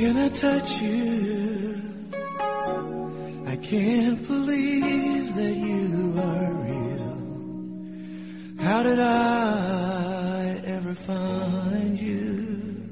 Can I touch you? I can't believe that you are real. How did I ever find you?